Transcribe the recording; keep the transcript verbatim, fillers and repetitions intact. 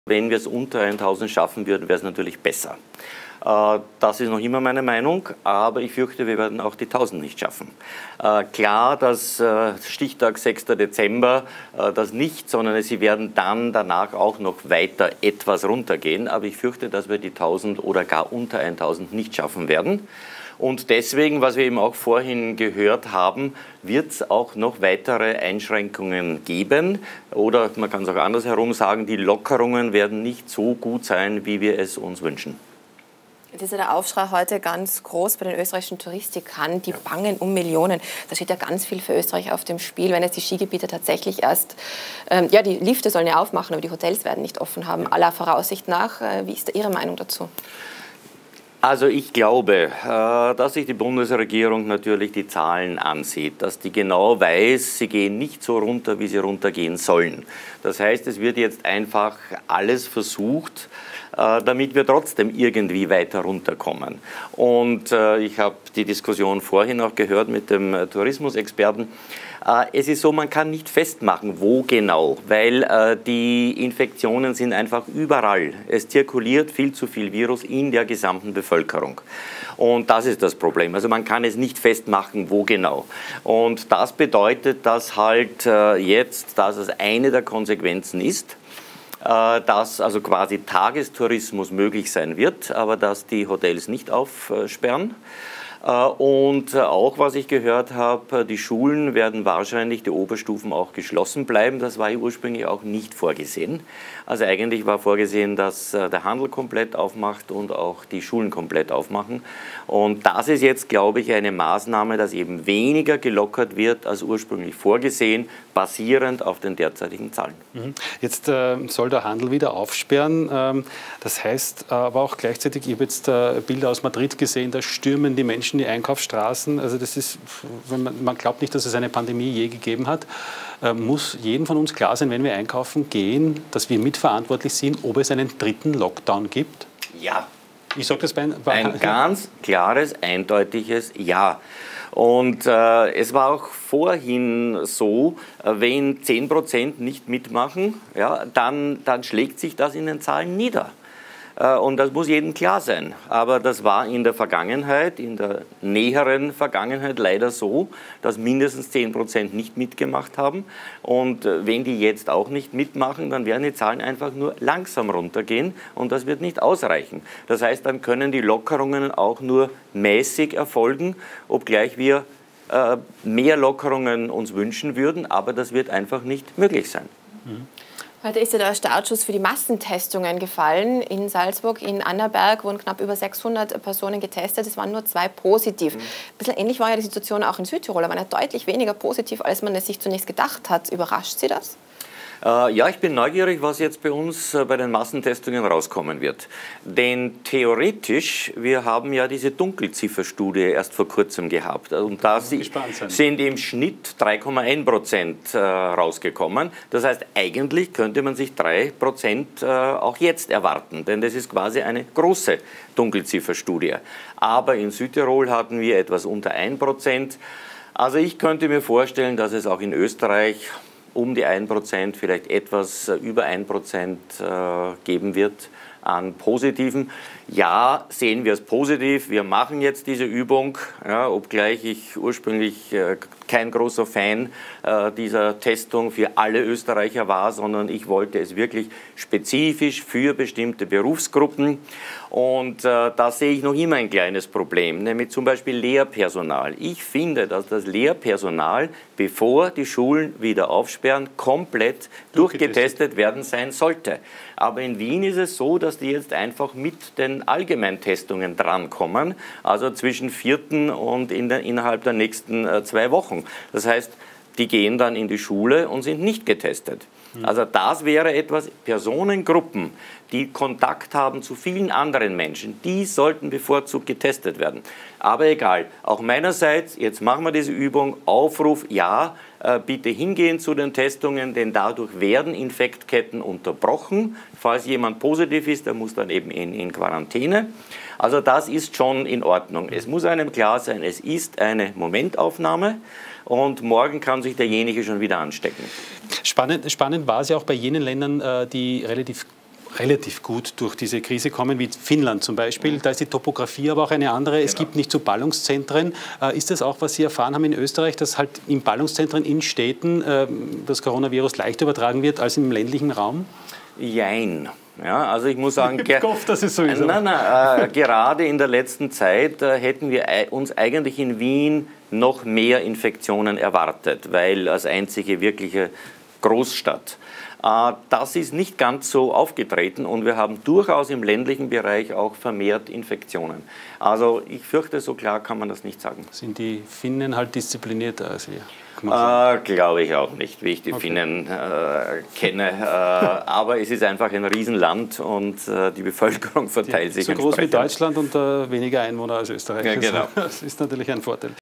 Wenn wir es unter tausend schaffen würden, wäre es natürlich besser. Das ist noch immer meine Meinung, aber ich fürchte, wir werden auch die tausend nicht schaffen. Klar, dass Stichtag sechster Dezember das nicht, sondern sie werden dann danach auch noch weiter etwas runtergehen, aber ich fürchte, dass wir die tausend oder gar unter tausend nicht schaffen werden. Und deswegen, was wir eben auch vorhin gehört haben, wird es auch noch weitere Einschränkungen geben. Oder man kann es auch andersherum sagen, die Lockerungen werden nicht so gut sein, wie wir es uns wünschen. Jetzt ist ja der Aufschrei heute ganz groß bei den österreichischen Touristikern. Die bangen um Millionen. Da steht ja ganz viel für Österreich auf dem Spiel. Wenn jetzt die Skigebiete tatsächlich erst, ähm, ja, die Lifte sollen ja aufmachen, aber die Hotels werden nicht offen haben, aller Voraussicht nach. Äh, wie ist da Ihre Meinung dazu? Also ich glaube, dass sich die Bundesregierung natürlich die Zahlen ansieht, dass die genau weiß, sie gehen nicht so runter, wie sie runtergehen sollen. Das heißt, es wird jetzt einfach alles versucht, damit wir trotzdem irgendwie weiter runterkommen. Und ich habe die Diskussion vorhin auch gehört mit dem Tourismusexperten. Es ist so, man kann nicht festmachen, wo genau, weil die Infektionen sind einfach überall. Es zirkuliert viel zu viel Virus in der gesamten Bevölkerung. Und das ist das Problem. Also man kann es nicht festmachen, wo genau. Und das bedeutet, dass halt jetzt, dass es eine der Konsequenzen ist, dass also quasi Tagestourismus möglich sein wird, aber dass die Hotels nicht aufsperren. Und auch, was ich gehört habe, die Schulen werden wahrscheinlich, die Oberstufen auch geschlossen bleiben. Das war ja ursprünglich auch nicht vorgesehen. Also eigentlich war vorgesehen, dass der Handel komplett aufmacht und auch die Schulen komplett aufmachen. Und das ist jetzt, glaube ich, eine Maßnahme, dass eben weniger gelockert wird als ursprünglich vorgesehen, basierend auf den derzeitigen Zahlen. Jetzt äh, soll der Handel wieder aufsperren. Ähm, das heißt äh, aber auch gleichzeitig, ich habe jetzt äh, Bilder aus Madrid gesehen, da stürmen die Menschen die Einkaufsstraßen. Also das ist, wenn man, man glaubt nicht, dass es eine Pandemie je gegeben hat. Äh, muss jedem von uns klar sein, wenn wir einkaufen gehen, dass wir mitverantwortlich sind, ob es einen dritten Lockdown gibt? Ja. Ich sage das bei, bei ein ganz klares, eindeutiges Ja. Und äh, es war auch vorhin so, äh, wenn zehn Prozent nicht mitmachen, ja, dann, dann schlägt sich das in den Zahlen nieder. Äh, und das muss jedem klar sein. Aber das war in der Vergangenheit, in der näheren Vergangenheit leider so, dass mindestens zehn Prozent nicht mitgemacht haben. Und äh, wenn die jetzt auch nicht mitmachen, dann werden die Zahlen einfach nur langsam runtergehen und das wird nicht ausreichen. Das heißt, dann können die Lockerungen auch nur mäßig erfolgen, obgleich wir äh, mehr Lockerungen uns wünschen würden, aber das wird einfach nicht möglich sein. Mhm. Heute ist ja der Startschuss für die Massentestungen gefallen. In Salzburg, in Annaberg wurden knapp über sechshundert Personen getestet. Es waren nur zwei positiv. Mhm. Ein bisschen ähnlich war ja die Situation auch in Südtirol. Da waren ja deutlich weniger positiv, als man es sich zunächst gedacht hat. Überrascht Sie das? Äh, ja, ich bin neugierig, was jetzt bei uns äh, bei den Massentestungen rauskommen wird. Denn theoretisch, wir haben ja diese Dunkelzifferstudie erst vor kurzem gehabt. Und da sie, sind im Schnitt drei Komma eins Prozent äh, rausgekommen. Das heißt, eigentlich könnte man sich drei Prozent äh, auch jetzt erwarten. Denn das ist quasi eine große Dunkelzifferstudie. Aber in Südtirol hatten wir etwas unter ein Prozent. Also ich könnte mir vorstellen, dass es auch in Österreich um die ein Prozent, vielleicht etwas über ein Prozent äh, geben wird an Positiven. Ja, sehen wir es positiv. Wir machen jetzt diese Übung, ja, obgleich ich ursprünglich äh, kein großer Fan äh, dieser Testung für alle Österreicher war, sondern ich wollte es wirklich spezifisch für bestimmte Berufsgruppen. Und äh, da sehe ich noch immer ein kleines Problem, nämlich zum Beispiel Lehrpersonal. Ich finde, dass das Lehrpersonal, bevor die Schulen wieder aufsperren, komplett durchgetestet werden sein sollte. Aber in Wien ist es so, dass die jetzt einfach mit den Allgemeintestungen drankommen, also zwischen vierten und in der, innerhalb der nächsten äh, zwei Wochen. Das heißt, die gehen dann in die Schule und sind nicht getestet. Also das wäre etwas, Personengruppen, die Kontakt haben zu vielen anderen Menschen, die sollten bevorzugt getestet werden. Aber egal, auch meinerseits, jetzt machen wir diese Übung, Aufruf, ja, äh, bitte hingehen zu den Testungen, denn dadurch werden Infektketten unterbrochen. Falls jemand positiv ist, der muss dann eben in, in Quarantäne. Also das ist schon in Ordnung. Es muss einem klar sein, es ist eine Momentaufnahme. Und morgen kann sich derjenige schon wieder anstecken. Spannend, spannend war es ja auch bei jenen Ländern, die relativ relativ gut durch diese Krise kommen, wie Finnland zum Beispiel. Da ist die Topografie aber auch eine andere. Es genau. gibt nicht so Ballungszentren. Äh, ist das auch, was Sie erfahren haben in Österreich, dass halt in Ballungszentren, in Städten äh, das Coronavirus leichter übertragen wird als im ländlichen Raum? Jein. Ja, also ich muss sagen, ich hoffe, dass es so ist. Nein, nein, äh, gerade in der letzten Zeit äh, hätten wir uns eigentlich in Wien noch mehr Infektionen erwartet, weil als einzige wirkliche Großstadt. Äh, das ist nicht ganz so aufgetreten und wir haben durchaus im ländlichen Bereich auch vermehrt Infektionen. Also ich fürchte, so klar kann man das nicht sagen. Sind die Finnen halt disziplinierter als wir? Äh, Glaube ich auch nicht, wie ich die okay. Finnen äh, kenne. Äh, aber es ist einfach ein Riesenland und äh, die Bevölkerung verteilt die, sich so groß wie Deutschland und äh, weniger Einwohner als Österreich. Ja, genau. Das ist natürlich ein Vorteil.